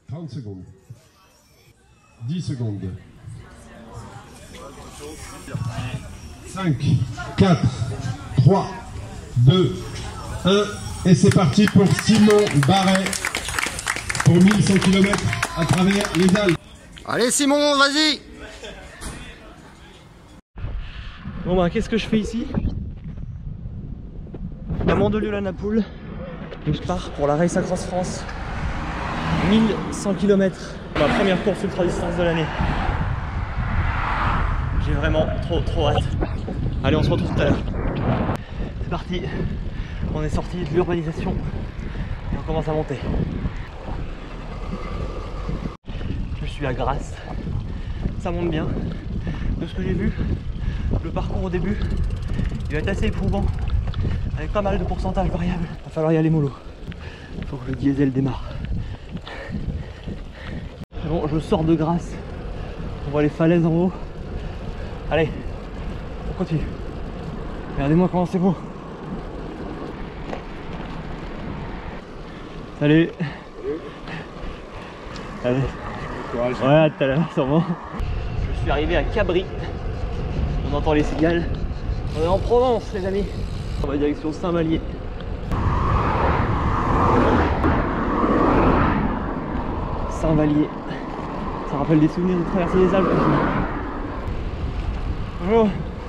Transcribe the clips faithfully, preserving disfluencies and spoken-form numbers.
trente secondes. dix secondes. cinq, quatre, trois, deux, un. Et c'est parti pour Simon Barret pour mille cent kilomètres à travers les Alpes. Allez Simon, vas-y. Bon bah qu'est-ce que je fais ici? À Mandelieu-la-Napoule. Et je pars pour la Race Across France. mille cent kilomètres. Ma première course ultra distance de l'année. J'ai vraiment trop trop hâte. Allez, on se retrouve tout à l'heure. C'est parti. On est sorti de l'urbanisation et on commence à monter. Je suis à Grasse. Ça monte bien. De ce que j'ai vu, le parcours au début, il va être assez éprouvant. Avec pas mal de pourcentages variables. Il va falloir y aller mollo. Il faut que le diesel démarre. Bon, je sors de Grasse. On voit les falaises en haut. Allez, on continue. Regardez-moi comment c'est beau. Salut. Allez. Ouais, à tout à l'heure, sûrement. Je suis arrivé à Cabris. On entend les cigales. On est en Provence, les amis. On va direction Saint-Vallier. Saint-Vallier. Ça rappelle des souvenirs de traverser les Alpes. Bonjour.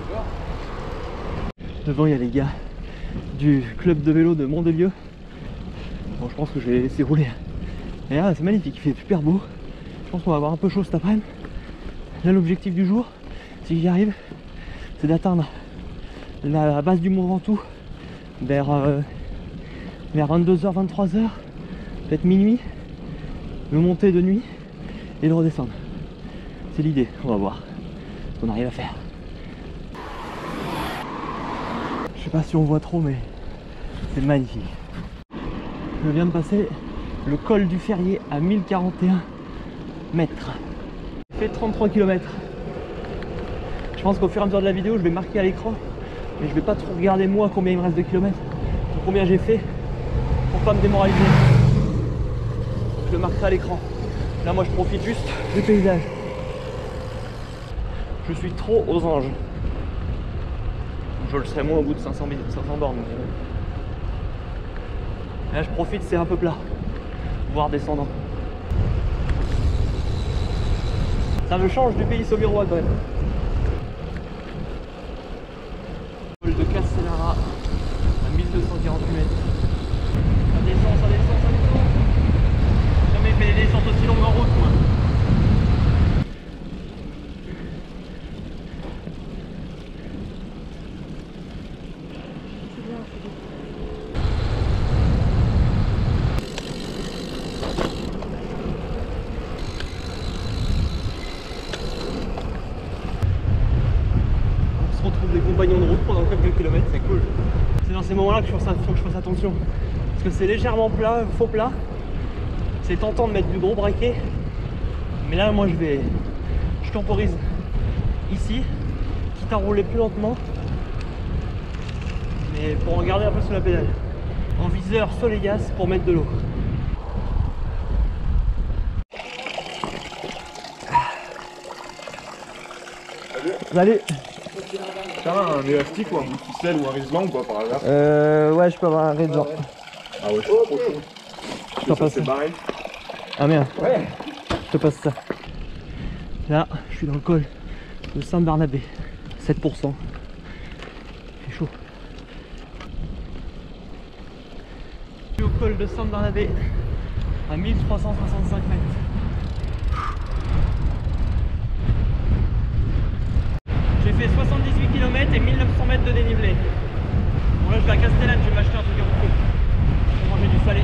Devant, il y a les gars du club de vélo de Mandelieu. Bon, je pense que je vais les laisser rouler. Et là, c'est magnifique, il fait super beau. Je pense qu'on va avoir un peu chaud cet après-midi. Là, l'objectif du jour, si j'y arrive, c'est d'atteindre la base du Mont Ventoux vers, euh, vers vingt-deux heures, vingt-trois heures, peut-être minuit, le monter de nuit et le redescendre. C'est l'idée, on va voir ce qu'on arrive à faire. Je sais pas si on voit trop, mais c'est magnifique. Je viens de passer le col du Ferrier à mille quarante et un mètres. J'ai fait trente-trois kilomètres. Je pense qu'au fur et à mesure de la vidéo, je vais marquer à l'écran, mais je vais pas trop regarder moi combien il me reste de kilomètres, combien j'ai fait, pour pas me démoraliser. Je le marquerai à l'écran. Là, moi, je profite juste du paysage. Je suis trop aux anges. Je le serai moins au bout de cinq cents bornes. Là, je profite, c'est un peu plat, voire descendant. Ça me change du pays sauvirois quand même. Col de Castellara à mille deux cent quarante-huit mètres. Ça descend, ça descend, ça descend. J'ai jamais fait des descentes aussi longues en route, moi. Des compagnons de route pendant quelques kilomètres, c'est cool. C'est dans ces moments-là que je faut que je fasse attention. Parce que c'est légèrement plat, faux plat. C'est tentant de mettre du gros braquet. Mais là, moi, je vais... Je temporise ici, quitte à rouler plus lentement. Mais pour en garder un peu sous la pédale. En viseur Solegas pour mettre de l'eau. Salut. T'as un élastique ou un bout de ficelle ou un riselant ou quoi par hasard? Euh... Ouais, je peux avoir un riselant. Ah ouais, je suis trop chaud. Je t'en passe. C'est barré. Ah merde. Ouais. Je te passe ça. Là, je suis dans le col de Saint-Barnabé. sept pour cent. C'est chaud. Je suis au col de Saint-Barnabé à mille trois cent soixante-cinq mètres. J'ai fait soixante-dix-huit kilomètres et mille neuf cents mètres de dénivelé. Bon là je vais à Castellane, je vais m'acheter un truc à bouffer. Je vais manger du salé.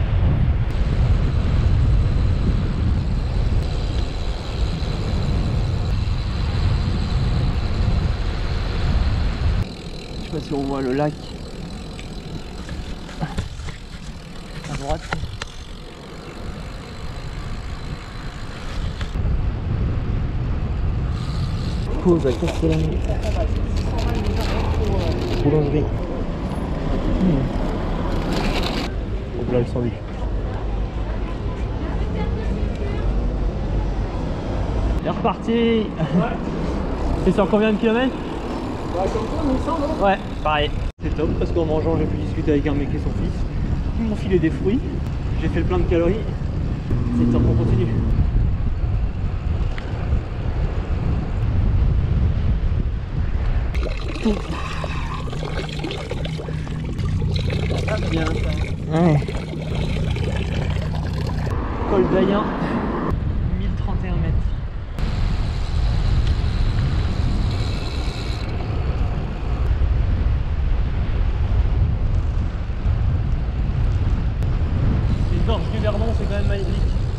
Je sais pas si on voit le lac à droite. Pause à Castellane. Boulangerie. Mmh. Au plat le sandwich. reparti. Ouais. C'est sur combien de kilomètres? Bah, comme toi, mille cent, non? Ouais, pareil. C'est top parce qu'en mangeant, j'ai pu discuter avec un mec et son fils. Ils m'ont filé des fruits. J'ai fait le plein de calories. C'est top, on continue. Ah, bien ça. Ouais. Col d'Ayen, mille trente et un mètres. Les gorges du Verdon, c'est quand même magnifique.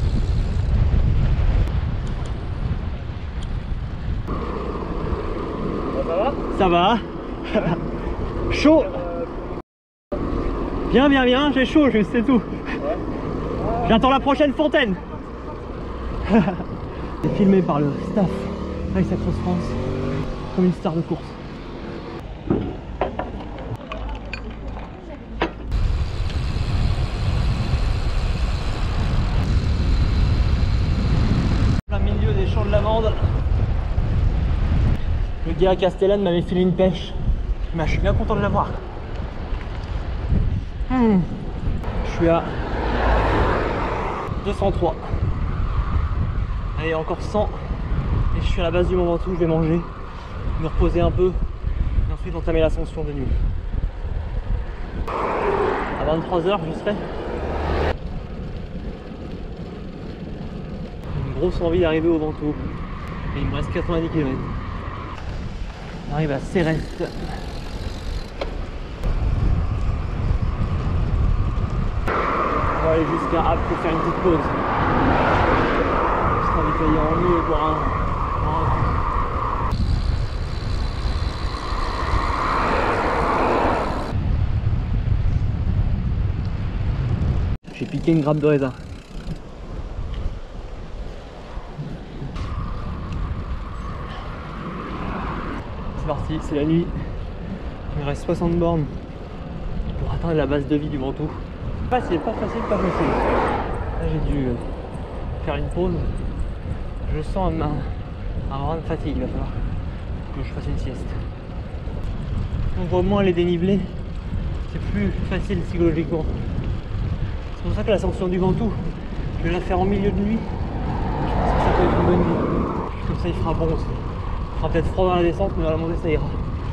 Ça va? Ça va. Chaud. Bien, bien, bien, j'ai chaud, je sais tout. Ouais. J'attends la prochaine fontaine. C'est filmé par le staff Race Across France comme une star de course. Plein milieu des champs de lavande. Le gars à Castellane m'avait filé une pêche. Mais je suis bien content de l'avoir. Mmh. Je suis à deux cent trois. Allez, encore cent. Et je suis à la base du Mont Ventoux. Je vais manger, me reposer un peu. Et ensuite entamer l'ascension de nuit. À vingt-trois heures, je serai. Une grosse envie d'arriver au Ventoux. Et il me reste quatre-vingt-dix kilomètres. On arrive à Céreste. On va aller jusqu'à Apt pour faire une petite pause. Je serai détaillé en eau et boire un, boire un coup. J'ai piqué une grappe de raisin. C'est parti, c'est la nuit. Il me reste soixante bornes pour atteindre la base de vie du Ventoux. Facile, pas facile, pas facile. Là j'ai dû faire une pause. Je sens un, un brin de fatigue, il va falloir que je fasse une sieste. On voit moins les dénivelés, c'est plus facile psychologiquement. C'est pour ça que l'ascension du Ventoux, je vais la faire en milieu de nuit. Je pense que ça peut être une bonne nuit. Comme ça il fera bon aussi. Il fera peut-être froid dans la descente, mais dans la montée ça ira.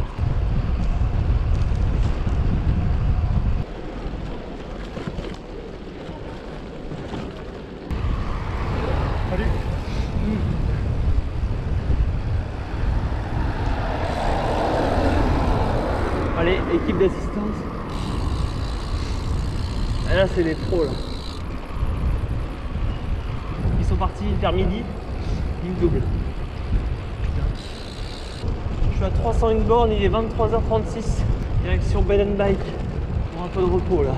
Salut. Mmh. Allez, équipe d'assistance. Et là c'est des pros là. Ils sont partis vers midi, ligne double. Je suis à trois cent un bornes, il est vingt-trois heures trente-six. Direction Bed and Bike pour un peu de repos là.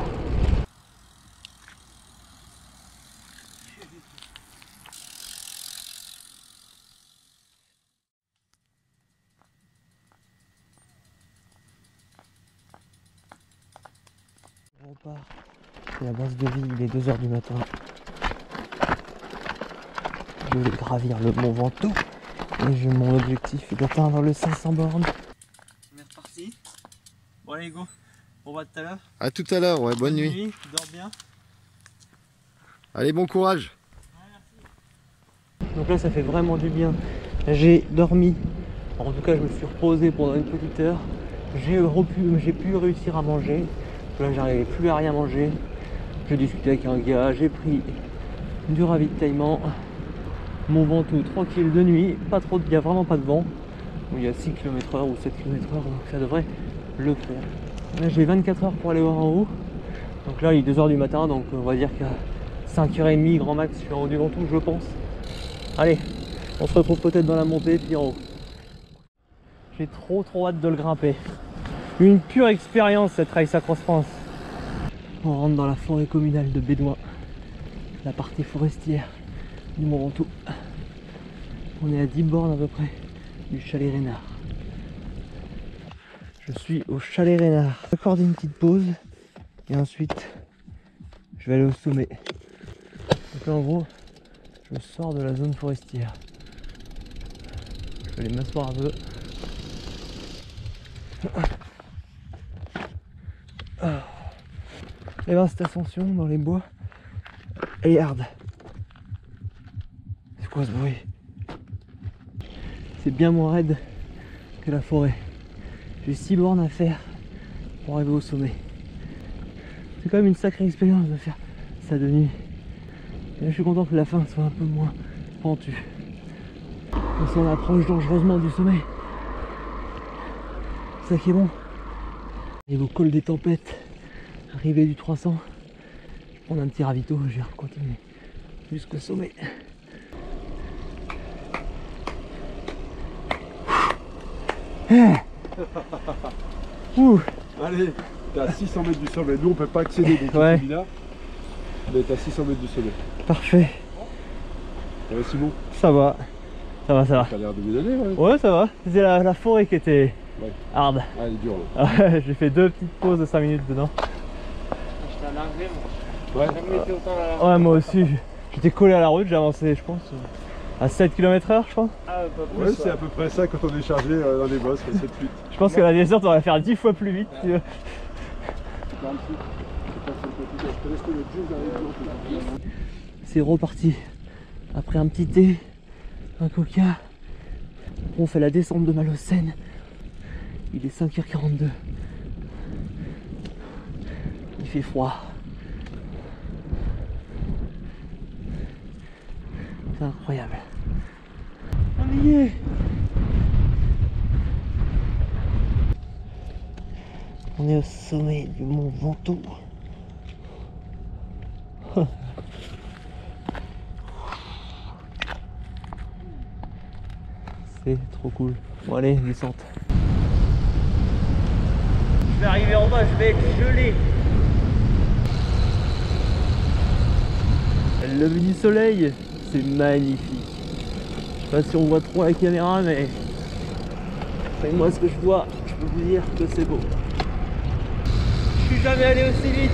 On repart. C'est la base de vie, il est deux heures du matin. Je vais gravir le Mont Ventoux. Et je, mon objectif est d'atteindre le cinq cents bornes. On est reparti. Bon allez go, on va tout à l'heure. À tout à l'heure, ouais, bonne, bonne nuit. nuit. Tu dors bien. Allez, bon courage. Ouais, donc là ça fait vraiment du bien. J'ai dormi, en tout cas je me suis reposé pendant une petite heure. J'ai pu, pu réussir à manger. Là j'arrivais plus à rien manger. J'ai discuté avec un gars, j'ai pris du ravitaillement. Mont Ventoux tranquille de nuit, pas trop, il n'y a vraiment pas de vent. Il y a six kilomètres heure ou sept kilomètres heure, donc ça devrait le faire. Là j'ai vingt-quatre heures pour aller voir en haut. Donc là il est deux heures du matin, donc on va dire qu'à cinq heures trente grand max je suis en haut du Ventoux, je pense. Allez, on se retrouve peut-être dans la montée puis en haut. J'ai trop trop hâte de le grimper. Une pure expérience cette Race Across France. On rentre dans la forêt communale de Bédouin, la partie forestière du Mont Ventoux. On est à dix bornes à peu près du chalet Reynard. Je suis au chalet Reynard. J'accorde une petite pause et ensuite je vais aller au sommet. Donc là en gros je sors de la zone forestière. Je vais aller m'asseoir un peu. Et ben cette ascension dans les bois, elle est hard. C'est quoi ce bruit? C'est bien moins raide que la forêt. J'ai six bornes à faire pour arriver au sommet. C'est quand même une sacrée expérience de faire ça de nuit. Et là, je suis content que la fin soit un peu moins pentue. On s'en approche dangereusement du sommet. C'est ça qui est bon. Et au col des tempêtes, arrivée du trois cents, je vais prendre un petit ravito, je vais continuer jusqu'au sommet. Ouh. Allez, t'es à six cents mètres du sommet. Nous, on peut pas accéder des ouais. là, mais t'es à six cents mètres du sommet. Parfait. Ouais, Simon, ça va. Ça va, ça va. T'as l'air de me donner, ouais. Ouais, ça va. C'est la, la forêt qui était ouais. hard. Ah, elle est dure là. J'ai fait deux petites pauses de cinq minutes dedans. J'étais en anglais, moi. Ouais. Jamais été autant à la... Ouais, moi aussi. J'étais collé à la route, j'ai avancé, je pense, à sept kilomètres heure, je crois. Ah, pas plus. Ouais, c'est à peu près ça quand on est chargé euh, dans les bosses, sept huit. Je pense que la descente, on va faire dix fois plus vite. Tu vois. C'est reparti. Après un petit thé, un coca, on fait la descente de Malocène. Il est cinq heures quarante-deux. Il fait froid. C'est incroyable. On y est. On est au sommet du mont Ventoux. C'est trop cool. Bon allez, descente. Je vais arriver en bas, je vais être gelé. Le lever du soleil, c'est magnifique. Je sais pas si on voit trop à la caméra, mais c'est moi ce que je vois, je peux vous dire que c'est beau. Je suis jamais allé aussi vite.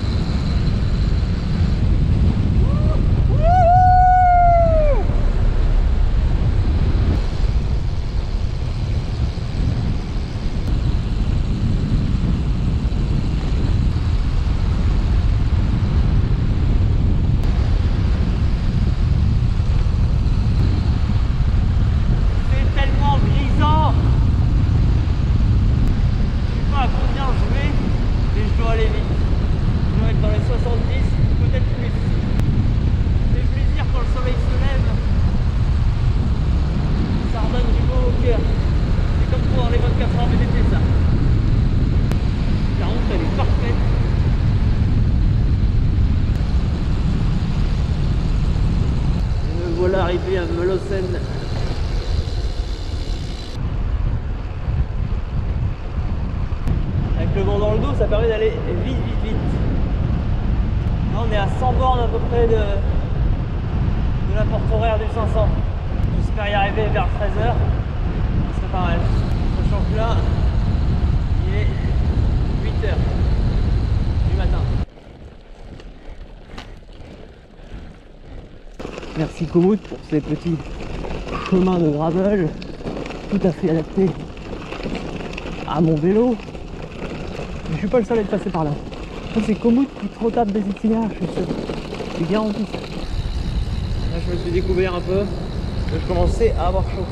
Voilà arrivé à Malocène. Avec le vent dans le dos, ça permet d'aller vite, vite, vite. Là, on est à cent bornes à peu près de, de la porte horaire du cinq cents. J'espère y arriver vers treize heures. Ce serait pas mal. Sachant que là, il est huit heures du matin. Merci Komoot pour ces petits chemins de gravel tout à fait adaptés à mon vélo. Mais je suis pas le seul à être passé par là. Ça c'est Komoot qui te retape des itinéraires, je suis sûr. C'est garanti ça. Là je me suis découvert un peu. Je commençais à avoir chaud.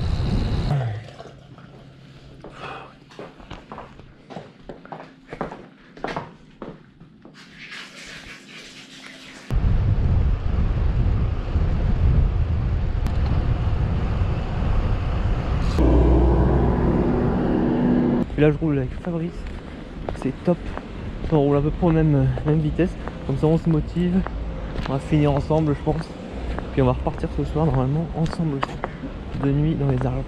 Et là je roule avec Fabrice, c'est top. On roule à peu près aux mêmes, même vitesse, comme ça on se motive. On va finir ensemble je pense. Puis on va repartir ce soir normalement ensemble aussi, de nuit dans les Alpes.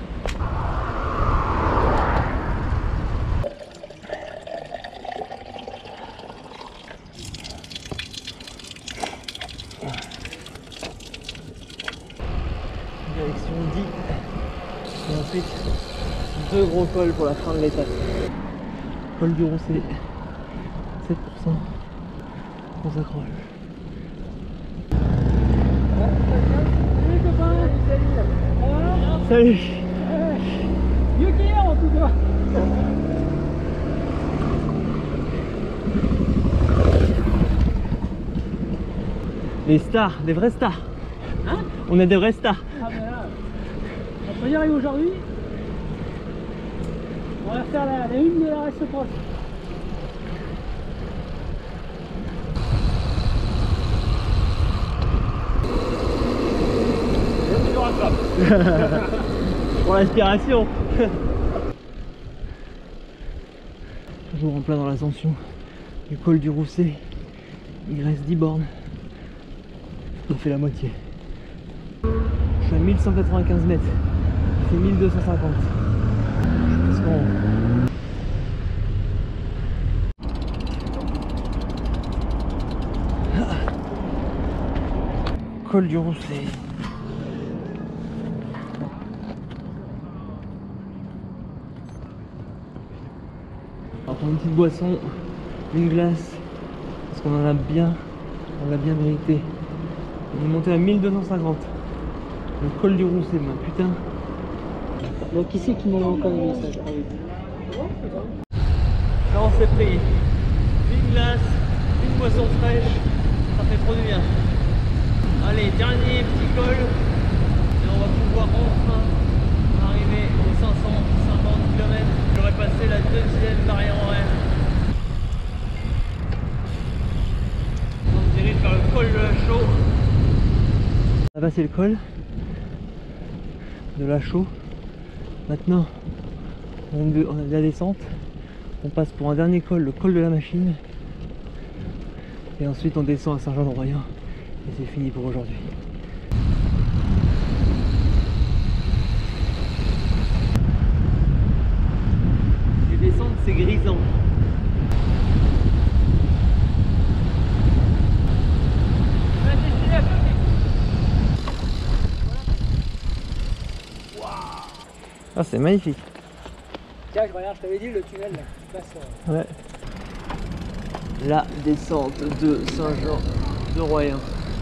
Direction dix. Et ensuite deux gros cols pour la fin de l'étape. Col du Roncé, sept pour cent. On s'accroche. Salut Salut. Mieux qu'hier en tout cas. Les stars, des vrais stars. Hein? On a des vrais stars. Ah ben là, on peut y arriver aujourd'hui. On va faire la, la une de la reste proche. Pour l'inspiration. Toujours en plein dans l'ascension du col du Rousset. Il reste dix bornes. On fait la moitié. Je suis à mille cent quatre-vingt-quinze mètres. C'est mille deux cent cinquante. Je pense qu'on... Col du Rousset. On va prendre une petite boisson, une glace, parce qu'on en a bien, on l'a bien mérité. On est monté à mille deux cent cinquante. Le col du Rousset, ma putain. Donc qui c'est qui m'a envoyé un message? Là on s'est pris une glace, une boisson fraîche, ça fait trop du bien. Allez, dernier petit col, et on va pouvoir enfin arriver aux cinq cent cinquante kilomètres. J'aurais passé la deuxième barrière horaire. On se dirige vers le col de la Chaux. On a passé le col de la Chaux. Maintenant, on a de la descente. On passe pour un dernier col, le col de la Machine. Et ensuite on descend à Saint-Jean-de-Royan. Et c'est fini pour aujourd'hui. Les descentes c'est grisant. Ah c'est magnifique. Tiens, je regarde, je t'avais dit le tunnel là, qui passe. Euh... Ouais. La descente de Saint-Jean-de-Royan.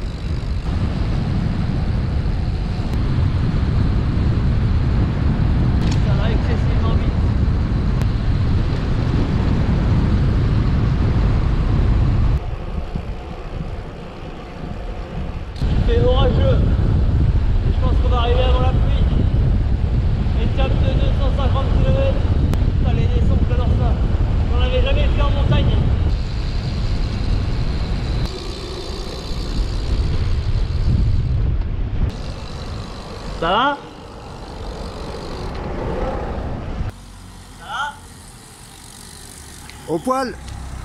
Ça va excessivement vite. C'est orageux. Et je pense qu'on va arriver avant la pluie. Étape de deux cent cinquante kilomètres. Putain, les descentes, j'adore ça. J'en avais jamais fait en montagne. Ça va? Ça va? Au poil.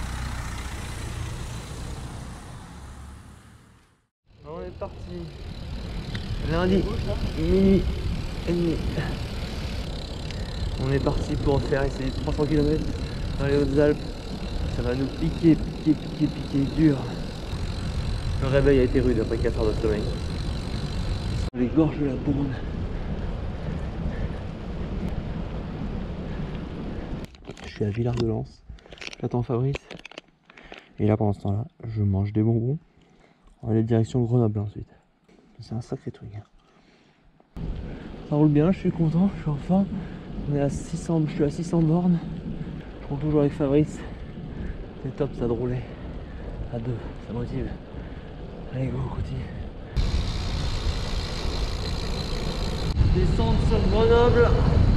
On est parti. Lundi, minuit et demi. On est parti pour faire essayer trois cents kilomètres dans les Hautes-Alpes. Ça va nous piquer, piquer, piquer, piquer dur. Le réveil a été rude après quatre heures de sommeil. Les gorges de la Bourne. Je suis à Villard-de-Lans. J'attends Fabrice. Et là pendant ce temps-là, je mange des bonbons. On va aller direction Grenoble ensuite. C'est un sacré truc. Hein. Ça roule bien, je suis content, je suis en forme. On est à six cents, je suis à six cents bornes. Je roule toujours avec Fabrice. C'est top ça de rouler. À deux, ça motive. Allez go, on continue. Descendre sur Grenoble.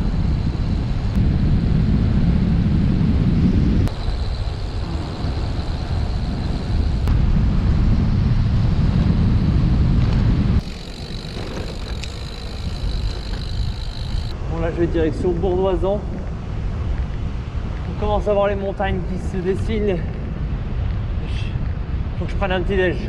Bon là je vais direction Bourdoisan. On commence à voir les montagnes qui se dessinent. Faut que je prenne un petit déj.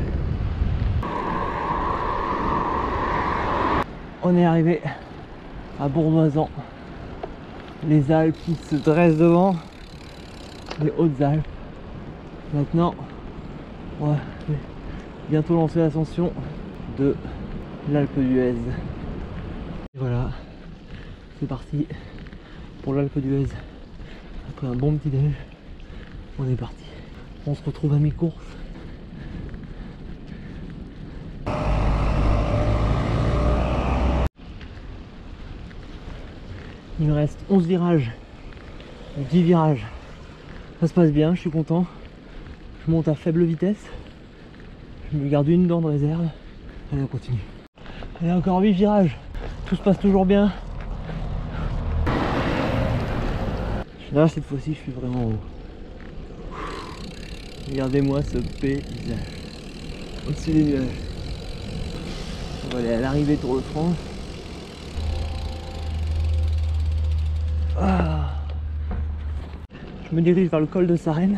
On est arrivé à Bourdoisan, les Alpes qui se dressent devant, les Hautes-Alpes. Maintenant, on va bientôt lancer l'ascension de l'Alpe d'Huez. Voilà, c'est parti pour l'Alpe d'Huez. Après un bon petit déj, on est parti. On se retrouve à mi-course. Il me reste onze virages, dix virages. Ça se passe bien, je suis content. Je monte à faible vitesse. Je me garde une dent de réserve. Allez, on continue. Allez, encore huit virages. Tout se passe toujours bien. Là, cette fois-ci, je suis vraiment haut. Regardez-moi ce paysage. Au-dessus des nuages. On va aller à l'arrivée Tour de France. Ah. Je me dirige vers le col de Sarenne.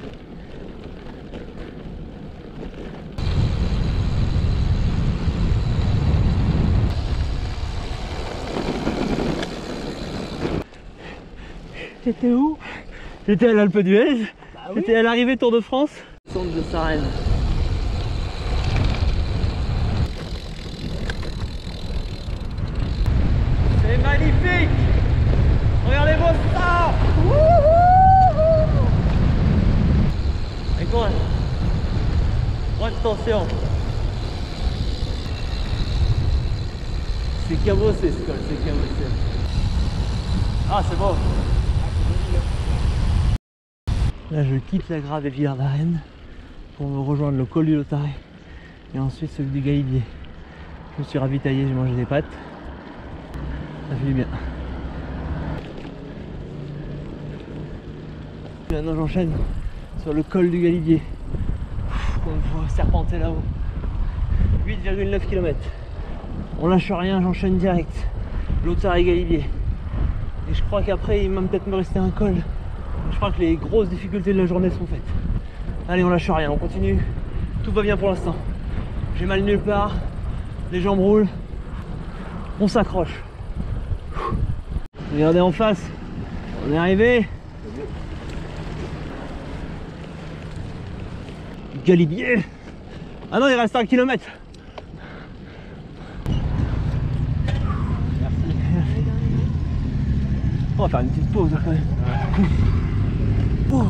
J'étais où? J'étais à l'Alpe d'Huez. Bah oui. J'étais à l'arrivée Tour de France. Centre de Sarenne. C'est magnifique. Regardez-moi ça. Avec moi. Bonne tension. C'est cabossé ce col, c'est cabossé. Ah, c'est beau. Là, je quitte la Grave et Villard d'Arène pour me rejoindre le col du Lotaré et ensuite celui du Galibier. Je me suis ravitaillé, j'ai mangé des pâtes. Ça fait du bien. Maintenant, j'enchaîne sur le col du Galibier. On va serpenter là-haut. huit virgule neuf kilomètres. On lâche rien, j'enchaîne direct. Lotaré et Galibier. Et je crois qu'après, il va peut-être me rester un col. Je crois que les grosses difficultés de la journée sont faites. Allez, on lâche rien, on continue. Tout va bien pour l'instant. J'ai mal nulle part. Les jambes roulent. On s'accroche. Regardez en face. On est arrivé. Galibier. Ah non, il reste un kilomètre. Merci. On va faire une petite pause quand même. Oh.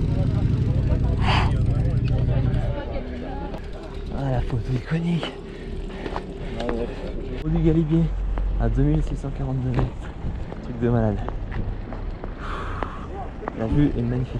Ah, la photo iconique. Au du Galibier à deux mille six cent quarante-deux mètres. Truc de malade. La vue est magnifique.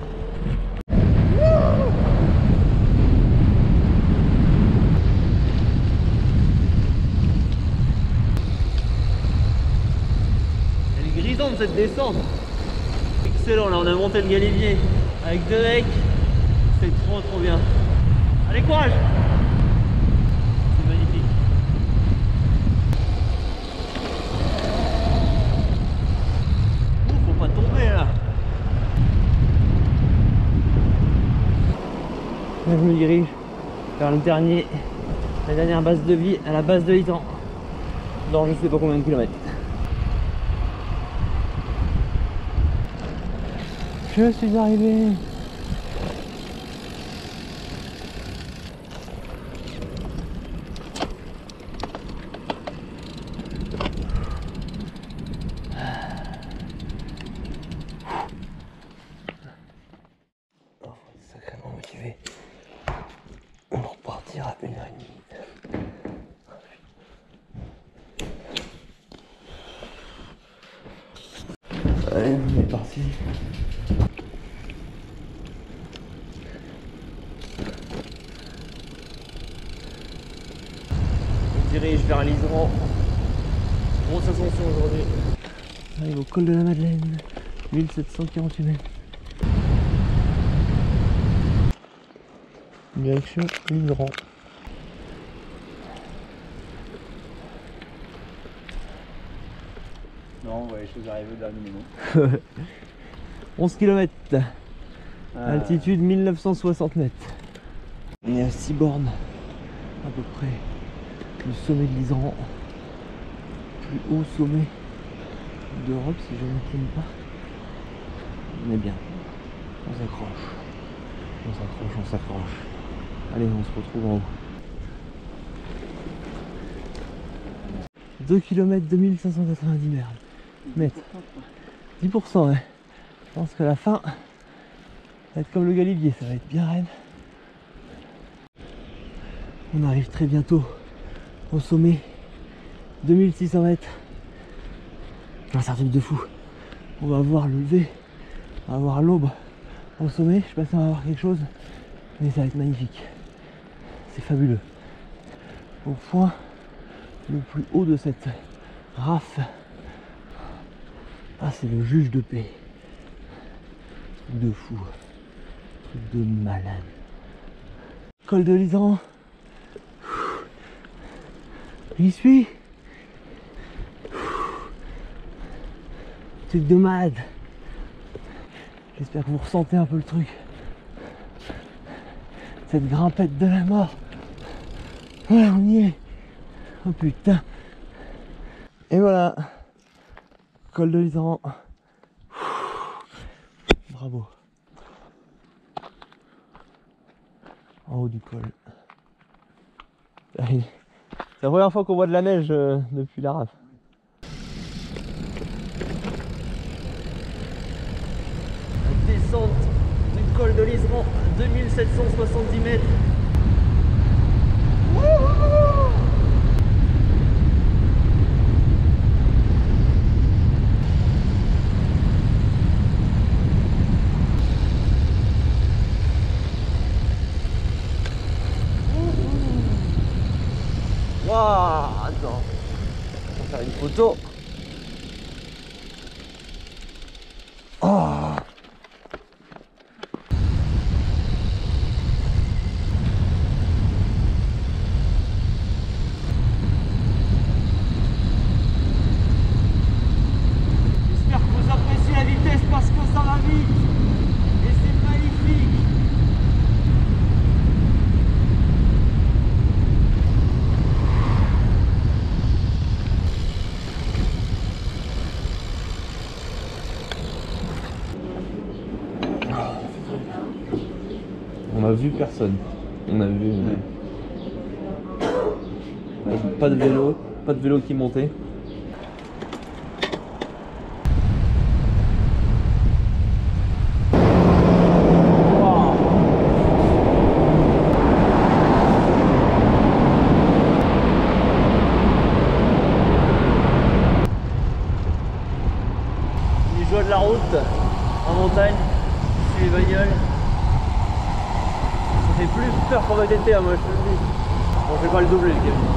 Elle est grisante cette descente. Excellent, là on a monté le Galibier avec deux mecs, c'est trop trop bien. Allez, courage! C'est magnifique. Oh, faut pas tomber là. Là je me dirige vers le dernier, la dernière base de vie à la base de Litran, dans je sais pas combien de kilomètres. Je suis arrivé. Oh, sacrément motivé. On va repartir à une heure et demie. Allez, on est parti. On dirige vers l'Iseran. Grosse ascension aujourd'hui. On arrive au col de la Madeleine, mille sept cent quarante-huit mètres. Direction l'Iseran. Non, ouais, je suis arrivé au dernier moment. onze kilomètres. Ah. Altitude mille neuf cent soixante mètres. On est à six bornes à peu près du sommet de l'Iseran. Plus haut sommet d'Europe si je ne me trompe pas. On est bien. On s'accroche. On s'accroche, on s'accroche. Allez, on se retrouve en haut. deux kilomètres deux mille cinq cent quatre-vingt-dix mètres. dix pour cent, ouais. Je pense que la fin va être comme le Galibier, ça va être bien raide. On arrive très bientôt au sommet, deux mille six cents mètres. C'est un truc de fou. On va voir le lever, on va voir l'aube au sommet. Je sais pas si on va voir quelque chose, mais ça va être magnifique. C'est fabuleux. Au point le plus haut de cette rafle. Ah, c'est le juge de paix. Truc de fou. Truc de malade. Col de Lisan. J'y suis. Truc de malade. J'espère que vous ressentez un peu le truc. Cette grimpette de la mort. Voilà, on y est. Oh putain. Et voilà. Col de Lisan. Bravo. En haut du col. C'est la première fois qu'on voit de la neige euh, depuis la rafle. Descente du col de Liseran, deux mille sept cent soixante-dix mètres. Wouhou! Waouh, attends, on va faire une photo. Oh. J'espère que vous appréciez la vitesse parce que ça va vite et c'est magnifique. On a vu personne. On a vu euh, pas de vélo, pas de vélo qui montait. Les joies de la route en montagne, sur les bagnoles. Ça fait plus peur qu'en V T T, moi je te le dis. Bon, je vais pas le doubler le camion.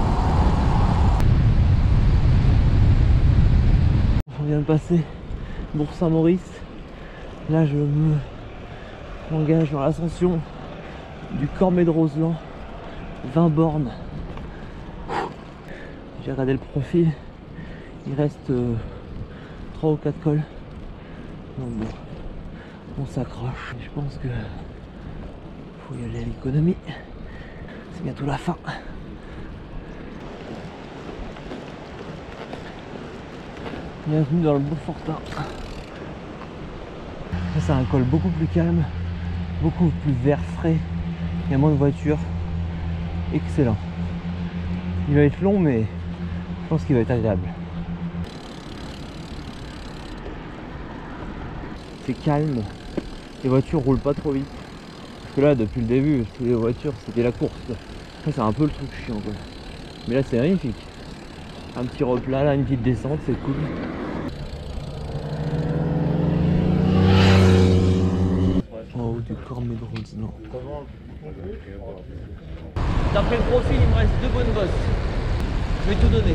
On vient de passer Bourg-Saint-Maurice. Là je me m'engage dans l'ascension du Cormet de Roseland. vingt bornes. J'ai regardé le profil. Il reste euh, trois ou quatre cols. Donc bon, on s'accroche. Je pense que faut y aller à l'économie. C'est bientôt la fin. Bienvenue dans le Beaufortin. C'est un col beaucoup plus calme, beaucoup plus vert frais. Il y a moins de voitures. Excellent. Il va être long, mais je pense qu'il va être agréable. C'est calme. Les voitures roulent pas trop vite. Parce que là, depuis le début, toutes les voitures, c'était la course. C'est un peu le truc chiant, quoi. Mais là, c'est magnifique. Un petit replat, là, une petite descente, c'est cool. En haut du Cormet de Roseland. D'après le profil, il me reste deux bonnes bosses. Je vais tout donner.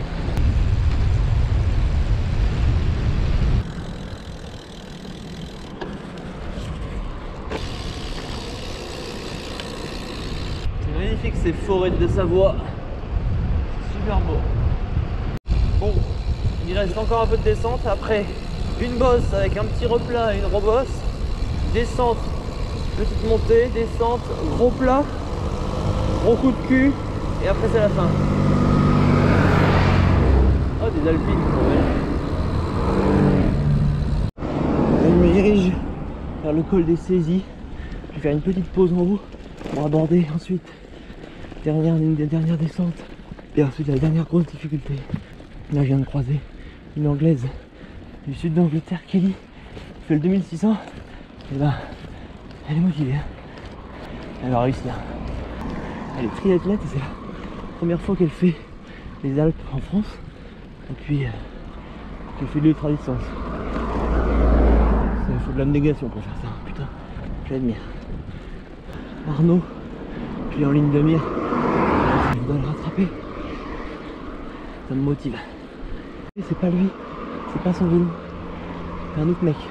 C'est magnifique ces forêts de Savoie. C'est super beau. Bon, il reste encore un peu de descente. Après, une bosse avec un petit replat et une rebosse. Descente, petite montée, descente, gros plat, gros coup de cul. Et après, c'est la fin. Oh, des alpines, je me dirige vers le col des Saisies. Je vais faire une petite pause en haut pour aborder ensuite dernière, une des dernières descentes et ensuite la dernière grosse difficulté. Là, je viens de croiser une anglaise du sud d'Angleterre, Kelly, qui fait le deux mille six cents. Et ben, elle est motivée. Elle va réussir. Elle est triathlète et c'est la première fois qu'elle fait les Alpes en France depuis J'ai fait de l'ultra distance. Il faut de l'abnégation pour faire ça, putain, j'admire. Arnaud, je l'ai en ligne de mire, je dois le rattraper. Ça me motive. C'est pas lui, c'est pas son vélo, c'est un autre mec.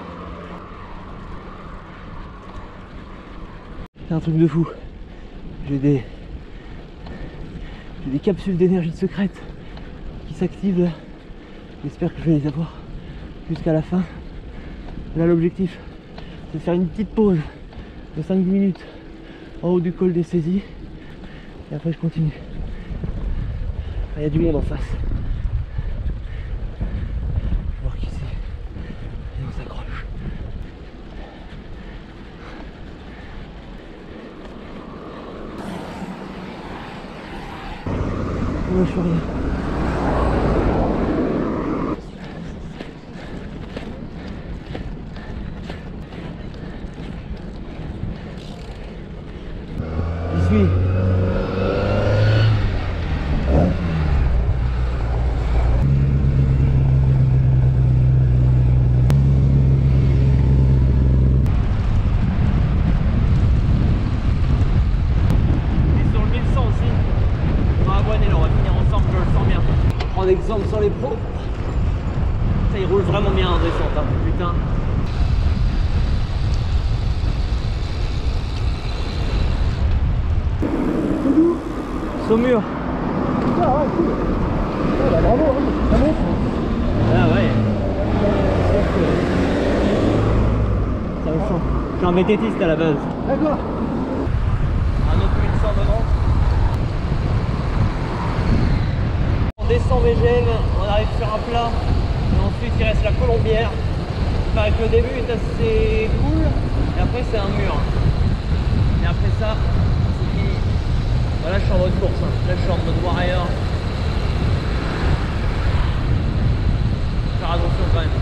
C'est un truc de fou. J'ai des, j'ai des capsules d'énergie secrète qui s'activent là. J'espère que je vais les avoir jusqu'à la fin. Là l'objectif c'est de faire une petite pause de cinq dix minutes en haut du col des saisies et après je continue. Il y a du monde en face. Je vais voir qui c'est et on s'accroche. Moi je fais rien. J'y suis. Exemple sur les pros, ça il roule vraiment bien en descente, hein, putain. Saumur. Ah ouais, cool. Ouais, bah, bravo, hein, ça monte. Ah ouais. Ça me sent. Je suis un vététiste à la base. D'accord. Un autre mille cent devant. On descend Végène, on arrive sur un plat, et ensuite il reste la Colombière. Il paraît que le début est assez cool, et après c'est un mur. Et après ça, c'est fini. Bah là je suis en mode course, hein. Là je suis en mode warrior. Faire attention quand même.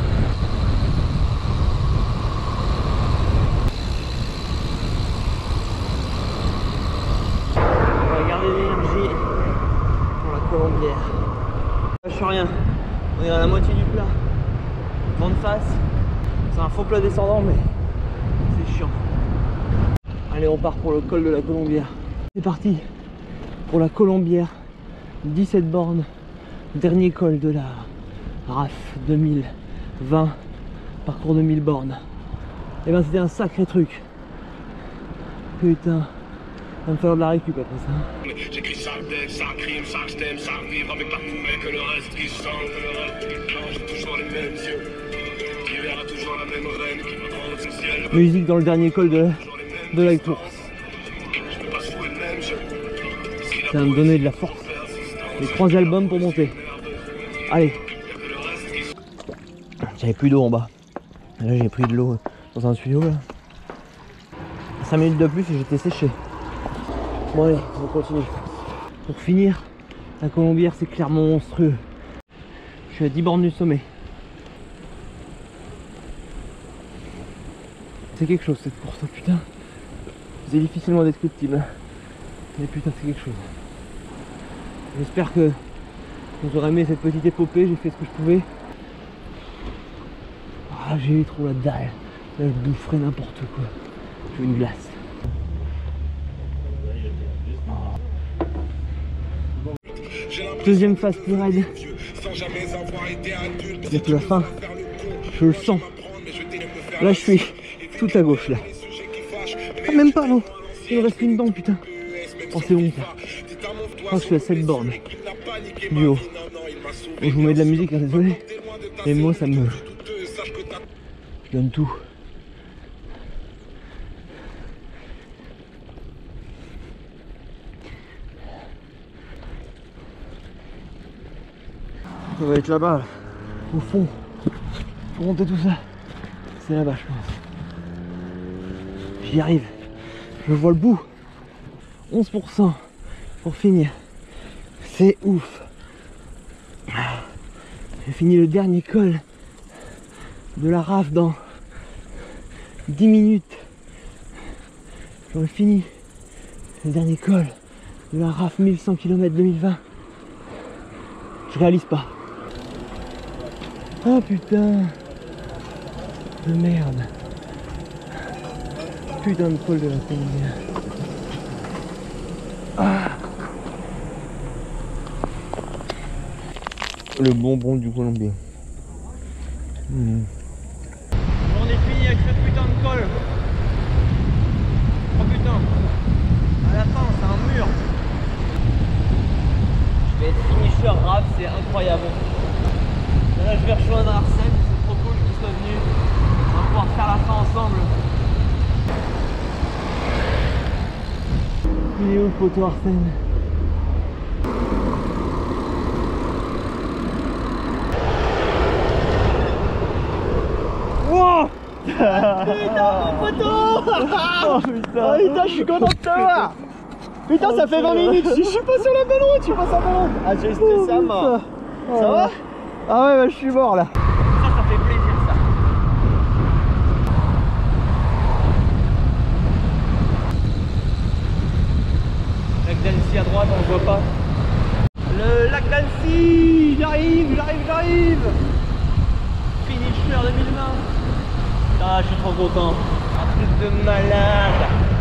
On va garder l'énergie pour la Colombière. Je suis rien, on est à la moitié du plat. Vent de face, c'est un faux plat descendant mais c'est chiant. Allez, on part pour le col de la Colombière. C'est parti pour la Colombière, dix-sept bornes, dernier col de la R A F deux mille vingt, parcours de mille bornes. Et ben c'était un sacré truc. Putain, va me falloir de la récup après ça. J'écris ça deck, ça crime, ça j't'aime, ça revivre avec la poubelle que le reste qui sent, que le reste qui clenche, toujours les mêmes yeux. Qui verra toujours la même reine qui va dans son ciel. Musique dans le dernier col de, de la course. Je peux pas jouer le même jeu. Ça va me donner de la force. Les trois albums pour monter. Allez. J'avais plus d'eau en bas. Là j'ai pris de l'eau dans un tuyau là. cinq minutes de plus et j'étais séché. Bon allez, on continue. Pour finir, la Colombière c'est clairement monstrueux. Je suis à dix bornes du sommet. C'est quelque chose cette course, putain. C'est difficilement descriptible. Mais putain c'est quelque chose. J'espère que vous aurez aimé cette petite épopée, j'ai fait ce que je pouvais. Ah j'ai eu trop la dalle. Là je boufferais n'importe quoi. Je veux une glace. Deuxième phase plus raide. C'est la fin. Je le sens. Là je suis tout à gauche là. Ah, même pas non. Il me reste une dent putain. Oh c'est bon ça. Je crois que je suis à sept bornes du haut. Bon, je vous mets de la musique, hein, désolé. Et moi ça me... Je donne tout. Ça va être là-bas, là, au fond. Pour monter tout ça. C'est là-bas je pense. J'y arrive. Je vois le bout. onze pour cent pour finir. C'est ouf. J'ai fini le dernier col de la R A F dans dix minutes. J'aurais fini le dernier col de la R A F mille cent kilomètres deux mille vingt. Je réalise pas. Oh putain de merde. Putain de col de la Colombie. Ah. Le bonbon du Colombien. Mmh. On est fini avec ce putain de col. Oh putain. À la fin c'est un mur. Je vais être finisher grave, c'est incroyable. Là je vais rejoindre Arsène, c'est trop cool qu'il soit venu. On va pouvoir faire la fin ensemble. Il est où le poteau Arsène? Wow. Putain mon poteau. Oh putain. Oh putain, je suis content de te voir. Putain, oh, ça fait vingt minutes, je suis pas sur la bonne route, je suis pas sur la bonne route. Ah, j'ai stressé à mort. Oh, ça va? Ah ouais, bah, je suis mort là. Ça, ça fait plaisir ça. Lac d'Annecy à droite, on le voit pas. Le lac d'Annecy, j'arrive, j'arrive, j'arrive. Finisher deux mille vingt. Ah, je suis trop content. Un truc de malade.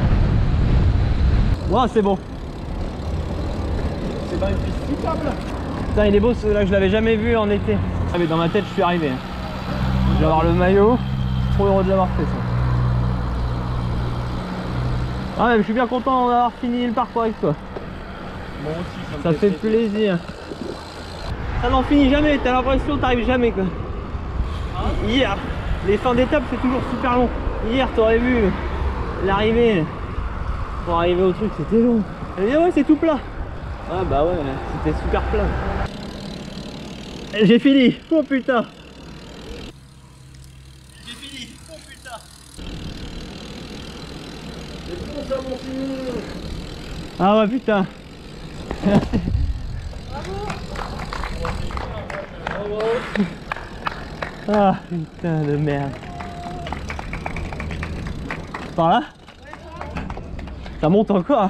Wow, c'est bon. C'est dans une piste cyclable. Putain, il est beau ce là, je l'avais jamais vu en été. Ah, mais dans ma tête, je suis arrivé. Je vais avoir le maillot. Trop heureux de l'avoir fait ça. Ah, mais je suis bien content d'avoir fini le parcours avec toi. Moi aussi, ça me Ça fait plaisir. Ça n'en finit jamais, t'as l'impression que t'arrives jamais quoi. Hier, les fins d'étape c'est toujours super long. Hier, t'aurais vu l'arrivée. Pour arriver au truc, c'était long. Elle dit ouais, c'est tout plat. Ah bah ouais, c'était super plat. J'ai fini. Oh putain. J'ai fini. Oh putain. C'est bon ça mon fils. Ah ouais putain. Bravo. Ah putain de merde. Par là? Ça monte encore.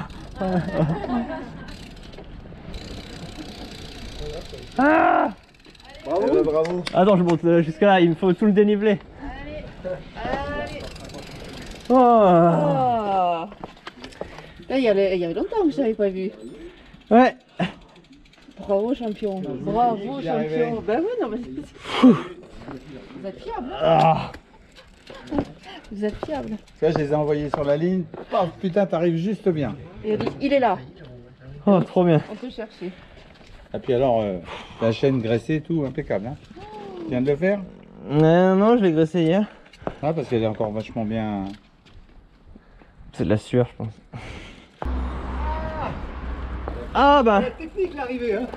Ah. Bravo. Allez, bravo. Attends, je monte jusqu'à là, il me faut tout le dénivelé. Allez, allez. Oh. Oh. Là, il y, avait, il y avait longtemps que je n'avais pas vu. Ouais. Bravo champion. Bravo champion. Ben oui, non mais c'est... Vous êtes fiable. Hein Ah. Vous êtes fiable. Ça, je les ai envoyés sur la ligne. Oh putain, t'arrives juste bien. Et il est là. Oh, trop bien. On peut chercher. Et puis alors, euh, la chaîne graissée, tout impeccable. Hein. Tu viens de le faire? Euh, non, je l'ai graissé hier. Ah, parce qu'elle est encore vachement bien. C'est de la sueur, je pense. Ah bah. La technique l'arrivée, hein.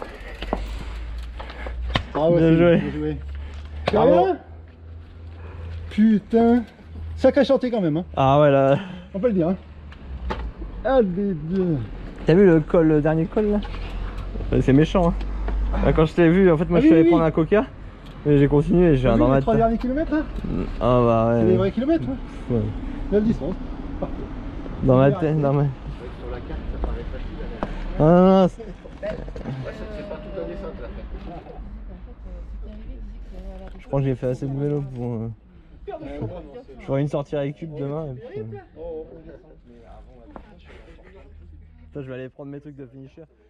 Ah ouais, bien joué. Bien joué. Bravo. Putain, sacré chantier quand même, hein. Ah ouais là. On peut le dire, hein. Ah, des deux. T'as vu le col, le dernier col là? C'est méchant. Hein. Là, quand je t'ai vu, en fait, moi ah, je suis oui, allé oui. prendre un coca. Et j'ai continué. J'ai un dans les ma trois tête. derniers kilomètres, hein. Ah bah ouais. C'est les ouais. vrais kilomètres, hein. Ouais. neuf dix, hein. Parfait. Dans ma tête, dans ma. Sur la carte, ça paraît facile. Ah non, non, c'est... Je crois que j'ai fait assez de vélo pour... Euh... Je ferai une sortie avec Cube demain et puis... Euh... Putain, je vais aller prendre mes trucs de finisher.